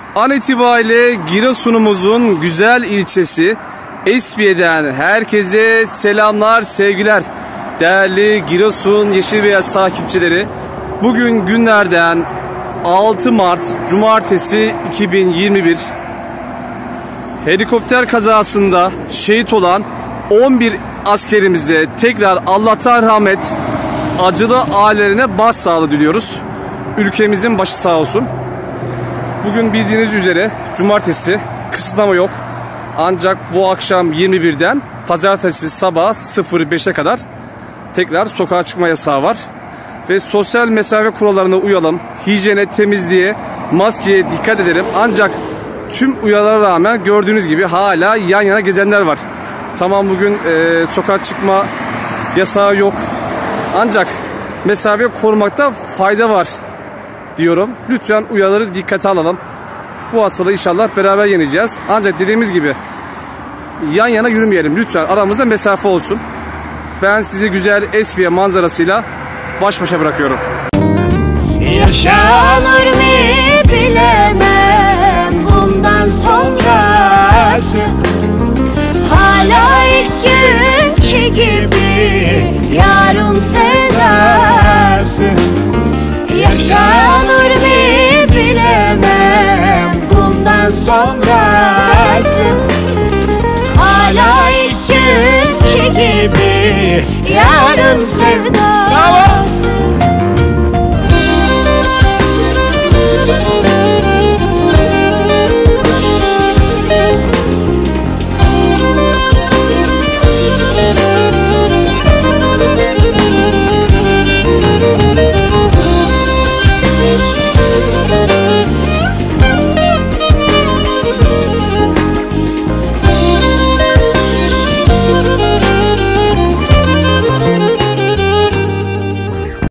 An itibariyle Giresun'umuzun güzel ilçesi Espiye'den herkese selamlar, sevgiler. Değerli Giresun Yeşil Beyaz takipçileri, bugün günlerden 6 Mart Cumartesi 2021. Helikopter kazasında şehit olan 11 askerimize tekrar Allah'tan rahmet, acılı ailelerine başsağlığı diliyoruz. Ülkemizin başı sağ olsun. Bugün bildiğiniz üzere Cumartesi, kısıtlama yok. Ancak bu akşam 21'den Pazartesi sabah 05'e kadar tekrar sokağa çıkma yasağı var. Ve sosyal mesafe kurallarına uyalım. Hijyene, temizliğe, maskeye dikkat edelim. Ancak tüm uyarılara rağmen gördüğünüz gibi hala yan yana gezenler var. Tamam, bugün sokağa çıkma yasağı yok. Ancak mesafe korumakta fayda var diyorum. Lütfen uyarıları dikkate alalım. Bu hastalığı inşallah beraber yeneceğiz. Ancak dediğimiz gibi yan yana yürümeyelim. Lütfen aramızda mesafe olsun. Ben sizi güzel Espiye manzarasıyla baş başa bırakıyorum. Yaşanır mı bilemem bundan sonrası, hala ilk günkü gibi yarın sevdası. Yaşanır mı bilemem bundan sonrası, hala ilk günkü gibi yarın sevdası.